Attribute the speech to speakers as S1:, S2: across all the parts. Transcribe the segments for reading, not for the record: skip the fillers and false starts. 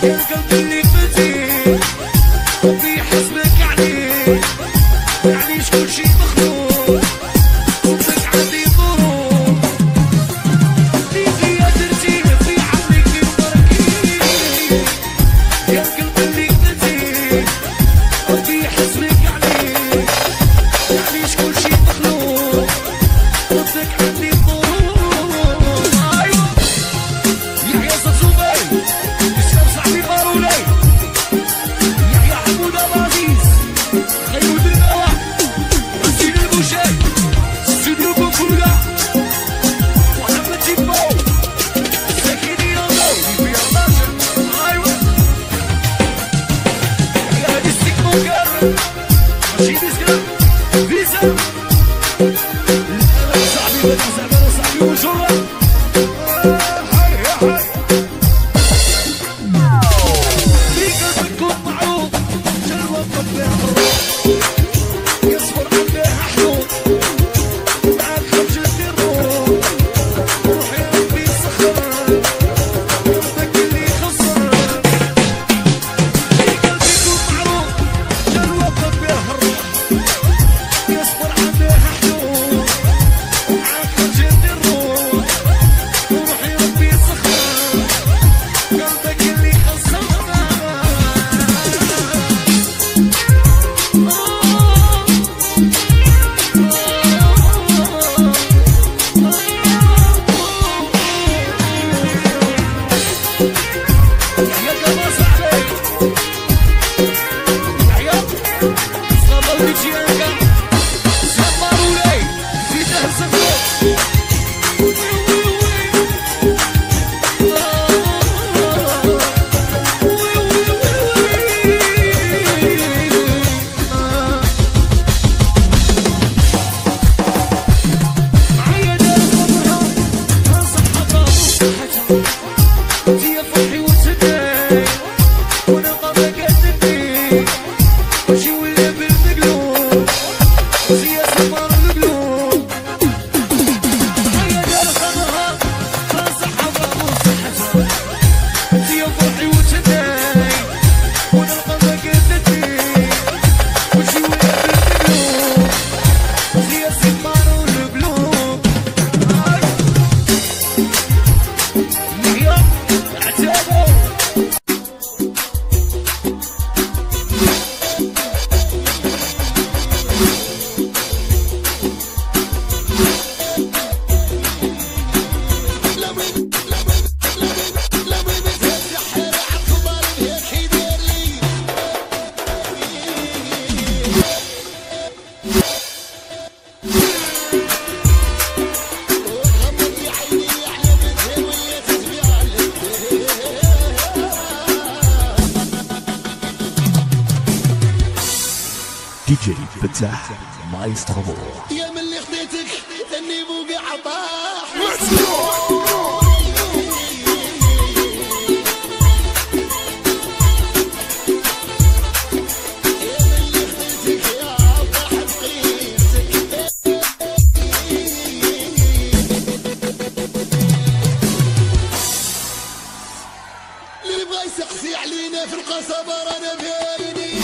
S1: يا القلب اللي قتلتيه ربي يحاسبك عليه، يعني شكون شي مخلوق صدق عندي ظروف اللي فيا درتيه في عمرك مباركين، يا القلب اللي قتلتيه ربي يحاسبك عليه، يعني شكون شي مخلوق صدق عندي ظروف. ايوه يحيى زرزوبي اسلام صاحبي بارولي يحيى حمود العزيز خير الدنيا وزين المشاي استوديو بوكولا محمد تيبو ساكنين الله في الراشد. ايوه يحيى هادي ستيك مكرر ماشي بسكرة فيزا صاحبي بدي زعما صاحبي وجرة
S2: دي جي فتاح مايسترو.
S3: يا من اللي خديتك اني بوقي عطاح اللي يبغى يسقسي علينا في القصبة رانا باينين.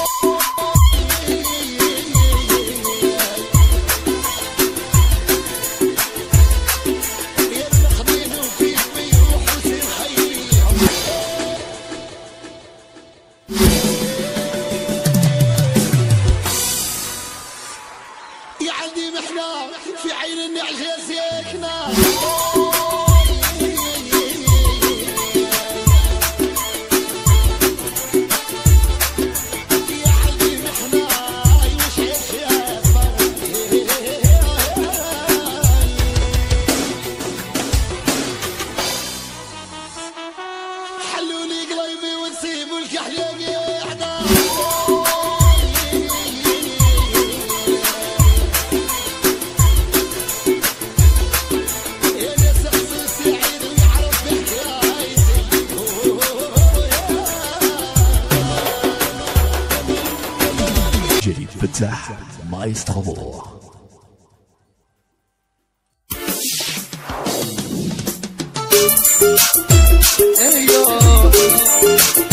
S3: يا عندي محنة في عين النعش يا ساكنة يا عندي محنة وش عيش حلوا لي قلبي ونسيبوا الكحلة قاعدة
S2: جديد فتاح مايسترو.
S1: ايوه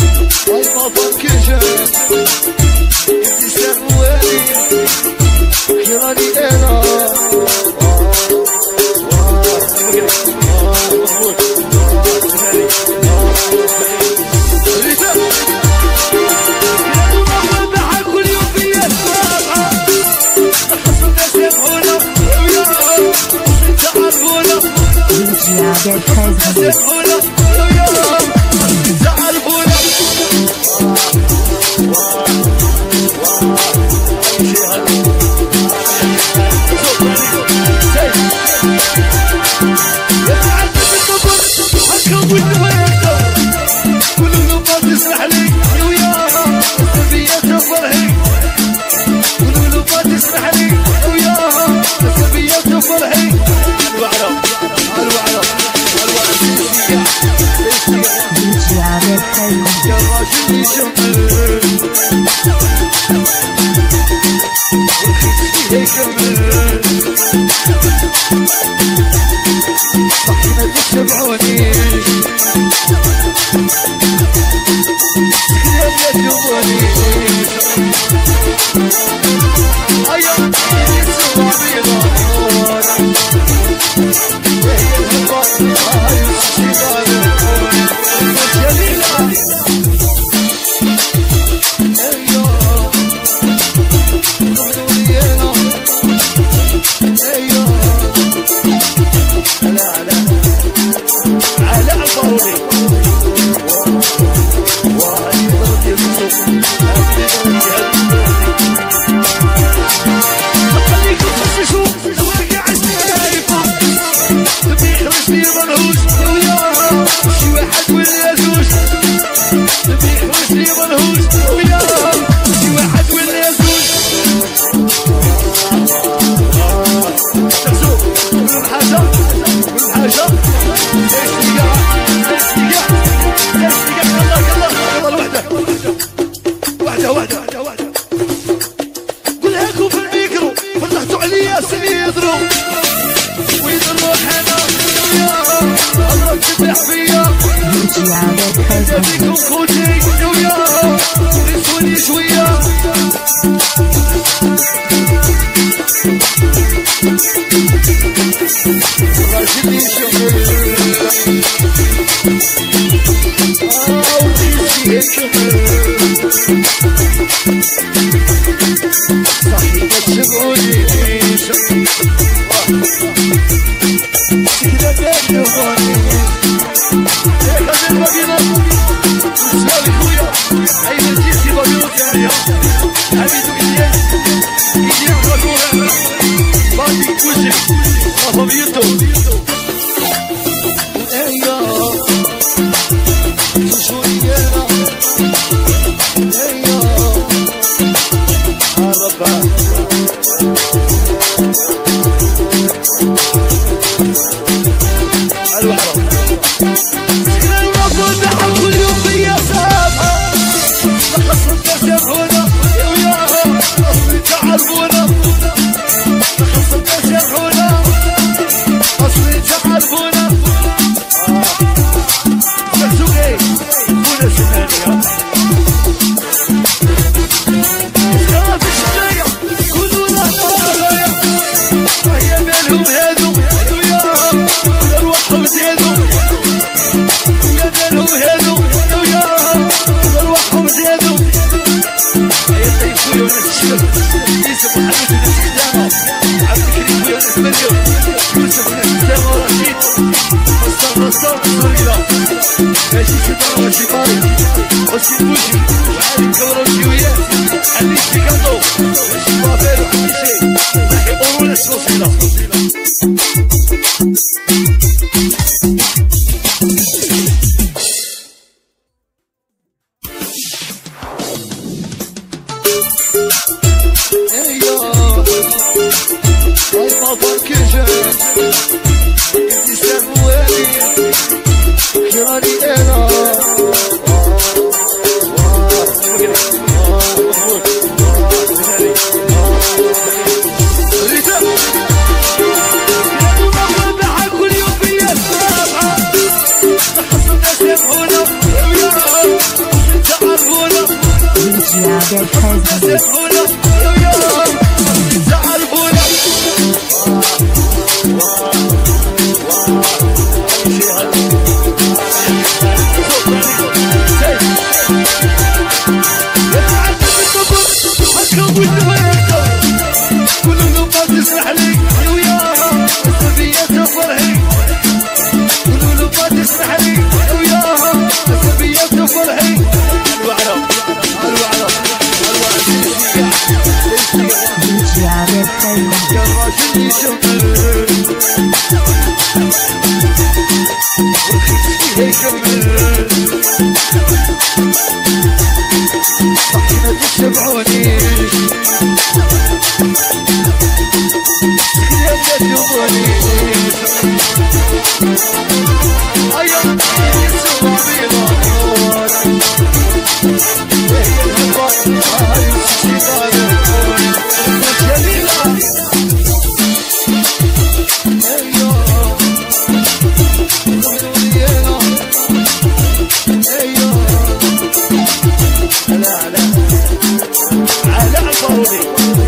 S1: علاء البارودي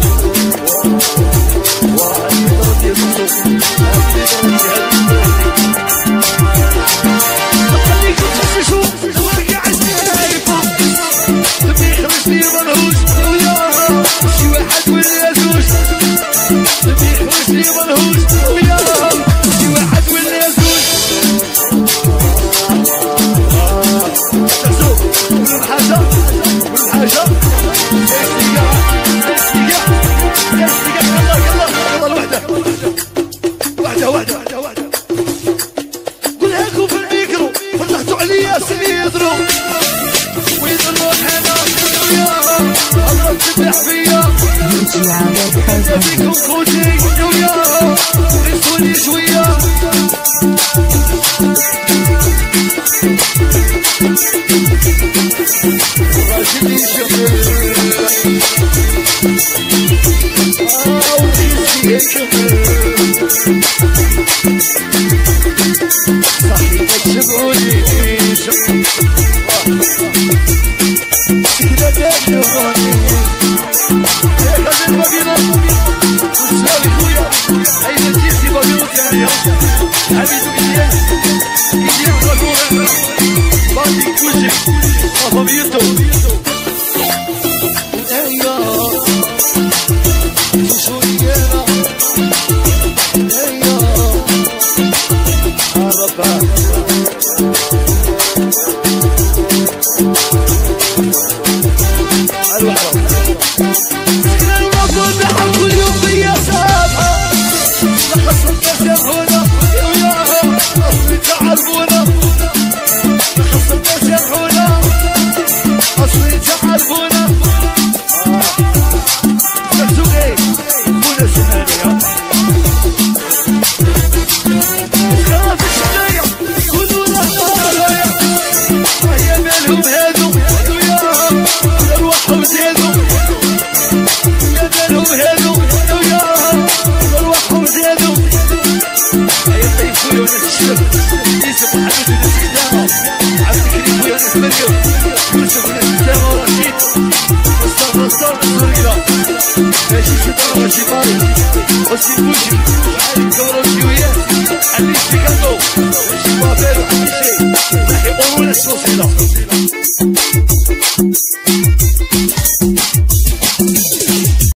S1: وهذه ضربتي الصوت هذه خليكم تخششوا الورقة عشتها يفوق تبي يخرج لي منهوش ويا شي واحد ولا زوج تبي يخرج لي منهوش ويا شي واحد ولا زوج شوف كل حاجة واحدة قولها لكم في الميكرو فتحتوا عليا سيدرو ويضلوا الحنا ويا هضرب تبلع فيا فيكم خوتي ويا غيصوني شوية راجلي شغل صحي ما تشبعوني كده تشبعوني يا غزل بابيلون وتساوي خويا أين تيسي بابيلون ثانية حبيبو إلياس يجيب الركورة باطي كوشي وفابيتو ماشي شي ضربة شي طاري وشي كوشي وعالي كورة وشيويات علي ستيكاتو ماشي بابير وحالي شي راح يقولوا لنا السوسيلة